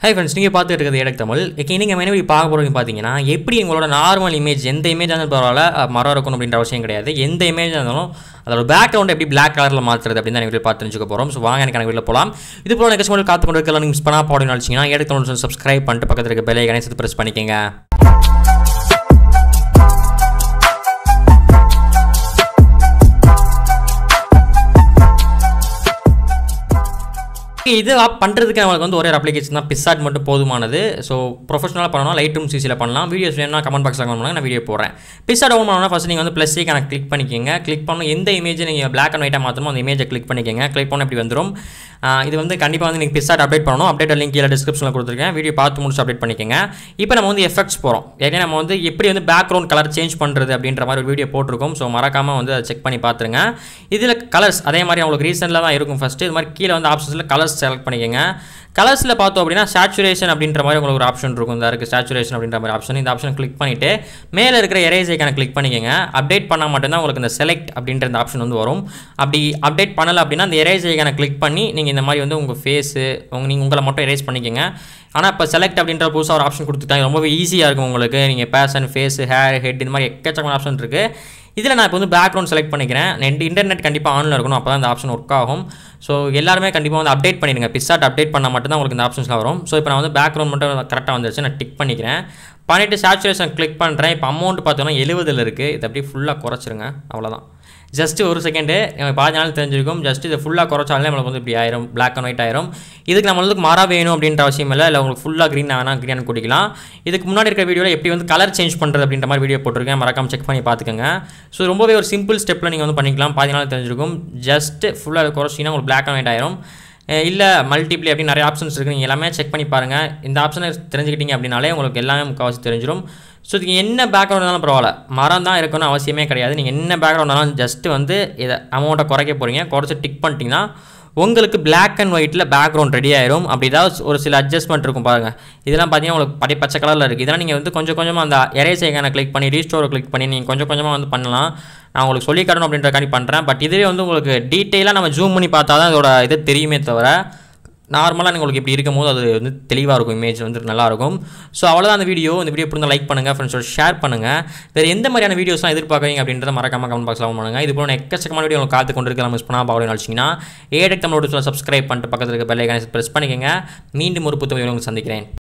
Hi friends, நீங்க பார்த்துட்டு இருக்கிறது ஏடக் தமிழ். இன்னைக்கு நம்ம என்ன பார்க்க போறோம்னு பாத்தீங்கன்னா, எப்படி உங்களோட நார்மல் இமேஜ் எந்த இமேஜ் ஆனாலும் பரவாயில்ல மரம் இருக்கணும் அப்படின்ற அவசியம் கிடையாது. எந்த இமேஜ் இருந்தாலும் அதோட பேக்ரவுண்ட் எப்படி Black கலர்ல மாத்துறது அப்படின்னு தான் வீடியோ பார்த்து தெரிஞ்சுக்க போறோம். சோ வாங்க எனக்கு வீடியோல போலாம். இது போல நெக்ஸ்ட் வீடியோ காத்து கொண்டு இருக்கலாம். நீங்க மிஸ் பண்ணா போறீங்கன்னு நினைச்சீங்கன்னா ஏடக் தமிழ் சப்ஸ்கிரைப் பண்ணிட்டு பக்கத்துல இருக்க பெல் ஐகானை சேர்த்து பிரஸ் பண்ணிக்கங்க. இது பண்ணுறதுக்கு நமக்கு வந்து ஒரே அப்ளிகேஷன் தான் பிசாட் மட்டும் போதுமானது. ஸோ ப்ரொஃபஷனலாக பண்ணணும், லைட் ரூம் சிசியில் பண்ணலாம். வீடியோஸ் வேணும்னா கமெண்ட் பாக்ஸில் கமெண்ட் பண்ணுங்க, நான் வீடியோ போடுறேன். பிசாட் ஓன் பண்ணணும்னா ஃபஸ்ட் நீங்கள் வந்து ப்ளஸ் ஐக்கான கிளிக் பண்ணிக்கோங்க. கிளிக் பண்ணணும் எந்த இமேஜ் நீங்கள் பிளாக் அண்ட் ஒயிட்டாக மாற்றணும் அந்த இமேஜை கிளிக் பண்ணிக்கோங்க. கிளிக் பண்ண இப்படி வந்துடும். இது வந்து கண்டிப்பாக வந்து நீங்கள் பிசாட் அப்டேட் பண்ணணும். அப்டேட் லிங்க் கீழே டிஸ்கிரிப்ஷனில் கொடுத்துருக்கேன். வீடியோ பார்த்து முடிச்சு அப்டேட் பண்ணிக்கோங்க. இப்போ நம்ம வந்து எஃபெக்ட்ஸ் போகிறோம். ஏன்னா நம்ம வந்து எப்படி வந்து பேக்ரவுண்ட் கலர் சேஞ்ச் பண்ணுறது அப்படின்ற மாதிரி ஒரு வீடியோ போட்டிருக்கோம். ஸோ மறக்காமல் வந்து அதை செக் பண்ணி பார்த்துருங்க. இதில் கலர்ஸ் அதே மாதிரி அவங்களுக்கு ரீசெண்டில் தான் இருக்கும். ஃபஸ்ட்டு இது மாதிரி கீழே வந்து ஆப்ஷன்ஸில் கலர்ஸ் செலக்ட் பண்ணிக்கோங்க. கலர்ஸில் பார்த்தோம் அப்படின்னா சேச்சுரேஷன் அப்படின்ற மாதிரி உங்களுக்கு ஒரு ஆப்ஷன் இருக்கும். இந்த இருக்குது சேச்சுரேஷன் அப்படின்ற மாதிரி ஆப்ஷன். இந்த ஆப்ஷன் கிளிக் பண்ணிவிட்டு மேலே இருக்கிற எரேஸ் ஐக்கான கிளிக் பண்ணிக்கோங்க. அப்டேட் பண்ணால் மட்டும்தான் உங்களுக்கு இந்த செலக்ட் அப்படின்ற இந்த ஆப்ஷன் வந்து வரும். அப்படி அப்டேட் பண்ணலை அப்படின்னா இந்த எரேஸ் ஐக்கான கிளிக் பண்ணி நீங்கள் இந்த மாதிரி வந்து உங்கள் ஃபேஸு நீங்கள் உங்களை மட்டும் எரேஸ் பண்ணிக்கோங்க. ஆனால் இப்போ செலக்ட் அப்படின்ற புதுசாக ஒரு ஆப்ஷன் கொடுத்துட்டாங்க. ரொம்பவே ஈஸியாக இருக்கும் உங்களுக்கு. நீங்கள் பேஷன், ஃபேஸ், ஹேர், ஹெட் இந்த மாதிரி எக்கச்சக்கமான ஆப்ஷன் இருக்குது. இதில் நான் இப்போ வந்து பேக்ரவுண்ட் செலக்ட் பண்ணிக்கிறேன். இன்டர்நெட் கண்டிப்பாக ஆனில் இருக்கணும், அப்போ தான் இந்த ஆப்ஷன் ஒர்க் ஆகும். ஸோ எல்லாருமே கண்டிப்பாக வந்து அப்டேட் பண்ணிடுங்க. பிசாட் அப்டேட் பண்ணால் மட்டும்தான் உங்களுக்கு இந்த ஆப்ஷன்ஸ்லாம் வரும். ஸோ இப்போ நான் வந்து பேக்ரவுண்ட் மட்டும் கரெக்டாக வந்துருச்சு, நான் டிக் பண்ணிக்கிறேன். பண்ணிவிட்டு சேச்சுரேஷன் கிளிக் பண்ணுறேன். இப்போ அமௌண்ட் பார்த்தோன்னா 70 இருக்குது. இது அப்படியே ஃபுல்லாக குறைச்சிருங்க, அவ்வளோதான். ஜஸ்ட்டு ஒரு செகண்டு பாதி நாள் தெரிஞ்சிருக்கும். ஜஸ்ட் இதை ஃபுல்லாக குறைச்சாலே நம்மளுக்கு வந்து இப்படி ஆயிரும், பிளாக் அண்ட் ஒயிட் ஆயிரும். இதுக்கு நம்மளுக்கு மரம் வேணும் அப்படின்ற அவசியம் இல்லை. உங்களுக்கு ஃபுல்லாக க்ரீன் வேணால் க்ரீன் குடிக்கலாம். இதுக்கு முன்னாடி இருக்கிற வீடியோவில் எப்படி வந்து கலர் சேஞ்ச் பண்ணுறது அப்படின்ற மாதிரி வீடியோ போட்டிருக்கேன், மறக்காம செக் பண்ணி பார்த்துக்கோங்க. ஸோ ரொம்பவே ஒரு சிம்பிள் ஸ்டெப்பில் நீங்கள் வந்து பண்ணிக்கலாம். பாதி நாள் தெரிஞ்சிருக்கும். ஜஸ்ட்டு ஃபுல்லாக குறைச்சிங்கன்னா உங்களுக்கு பிளாக் அண்ட் ஒயிட் ஆயிரும். இல்லை மல்டிப்ளே அப்படின்னு நிறைய ஆப்ஷன்ஸ் இருக்குது. நீங்கள் எல்லாமே செக் பண்ணி பாருங்கள். இந்த ஆப்ஷனை தெரிஞ்சுக்கிட்டீங்க அப்படின்னாலே உங்களுக்கு எல்லாமே முக்கால்வாசி தெரிஞ்சிடும். ஸோ இதுக்கு என்ன பேக்ரவுண்ட் இருந்தாலும் பரவாயில்ல, மரம் தான் இருக்கணும்னு அவசியமே கிடையாது. நீங்கள் என்ன பேக்ரவுண்ட் இருந்தாலும் ஜஸ்ட்டு வந்து இதை அமௌண்ட்டை குறைக்க போகிறீங்க. குறைச்சி டிக் பண்ணிட்டீங்கன்னா உங்களுக்கு பிளாக் அண்ட் ஒயிட்டில் பேக்ரவுண்ட் ரெடி ஆயிரும். அப்படி ஏதாவது ஒரு சில அட்ஜஸ்ட்மெண்ட் இருக்கும் பாருங்கள். இதெல்லாம் பார்த்தீங்கன்னா உங்களுக்கு பச்சை கலரில் இருக்குது. இதெல்லாம் நீங்கள் வந்து கொஞ்சம் கொஞ்சமாக அந்த எரேஸ் ஐக்கானை கிளிக் பண்ணி ரீஸ்டோரை கிளிக் பண்ணி நீங்கள் கொஞ்சம் கொஞ்சமாக வந்து பண்ணலாம். நான் உங்களுக்கு சொல்லி காட்டணும் அப்படின்றக்காண்டி பண்ணுறேன். பட் இதுவே வந்து உங்களுக்கு டீட்டெயிலாக நம்ம ஜூம் பண்ணி பார்த்தா தான் இதோட இது தெரியுமே தவிர நார்மலாக உங்களுக்கு இப்படி இருக்கும் போது அது வந்து தெளிவாக இருக்கும், இமேஜ் வந்து நல்லாயிருக்கும். ஸோ அவ்வளோதான் அந்த வீடியோ. இந்த வீடியோ பிடிச்சா லைக் பண்ணுங்கள், ஃப்ரெண்ட்ஸோட ஷேர் பண்ணுங்கள். வேறு எந்த மாதிரியான வீடியோஸ்லாம் எதிர்பார்க்குறீங்க அப்படின்றத மறக்காம கமெண்ட் பாக்ஸில் பண்ணுங்கள். இது போல எக்கச்சக்கமான வீடியோ உங்களுக்கு காத்து கொண்டு இருக்கலாம். மிஸ் பண்ணால் பார்க்கணும்னு நினச்சிங்கன்னா ஏடக் தமிழோட சப்ஸ்கிரைப் பண்ணிட்டு பக்கத்தில் இருக்க பெல் ஐகானை பிரஸ் பண்ணிக்கோங்க. மீண்டும் ஒரு புத்தகம் உங்களுக்கு சந்திக்கிறேன்.